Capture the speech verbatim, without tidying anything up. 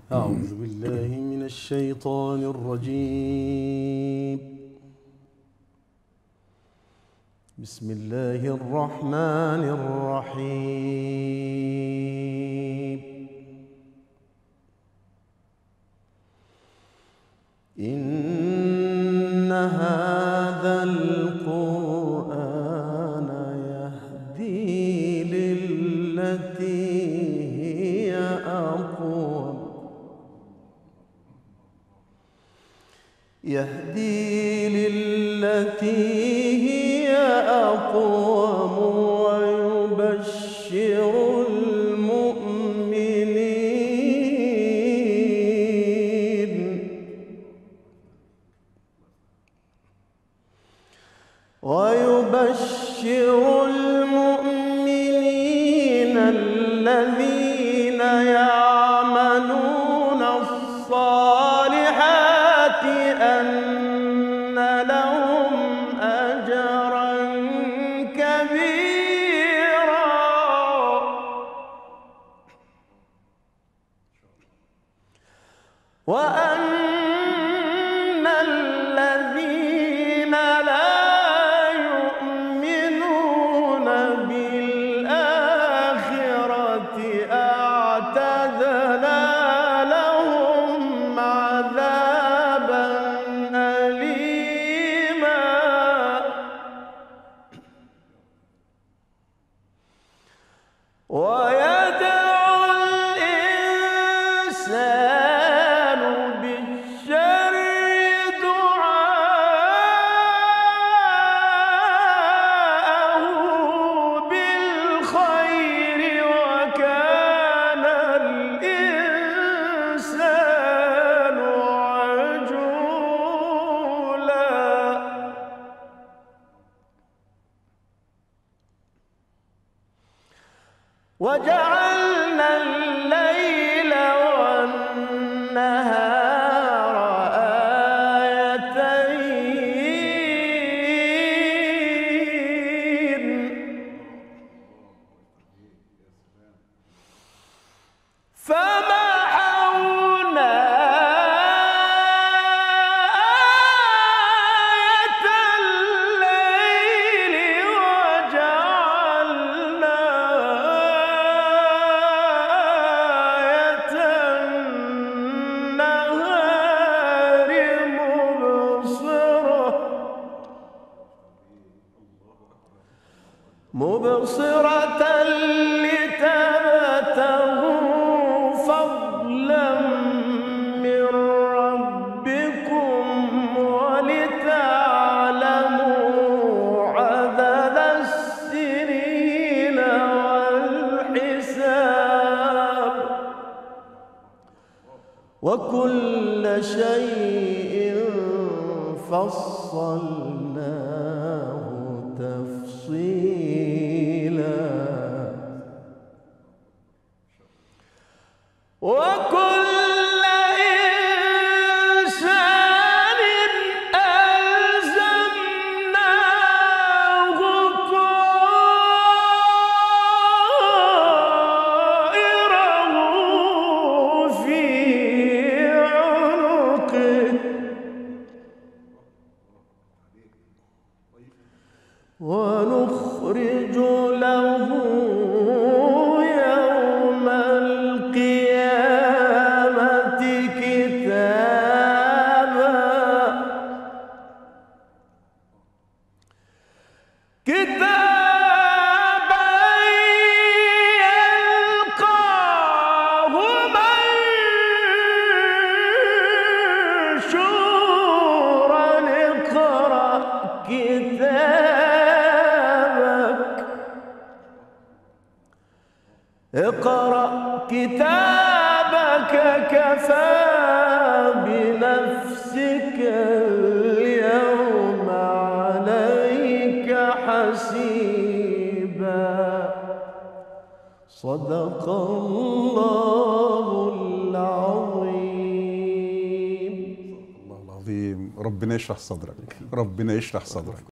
أعوذ بالله من الشيطان الرجيم. بسم الله الرحمن الرحيم. إن هذا القرآن يهدي للتي هي أقوم يهدي للتي هي أقوم ويبشر المؤمنين ويبشر المؤمنين الذين يعملون الصالحات أن لهم أجرا كبيرا وأن الذين لا يؤمنون بالآخرة أعتدنا لهم عذابا أليما ويدعو الإنسان بالشر دعاءه بالخير وكان الإنسان عجولا وجعلنا الليل والنهار آيتين فمحونا آية الليل وجعلنا آية النهار مبصرة مبصرة لتبتغوا فضلا من ربكم ولتعلموا عدد السنين والحساب وكل شيء فصلناه تفصيلا وكل إنسان ألزمناه طائره في عنقه ونخرج له يوم القيامة كتابا كتابا يلقاه منشورا اقرأ كتابك اقرأ كتابك كفى بنفسك اليوم عليك حسيبا صدق الله العظيم. الله العظيم. ربنا يشرح صدرك، ربنا يشرح صدرك.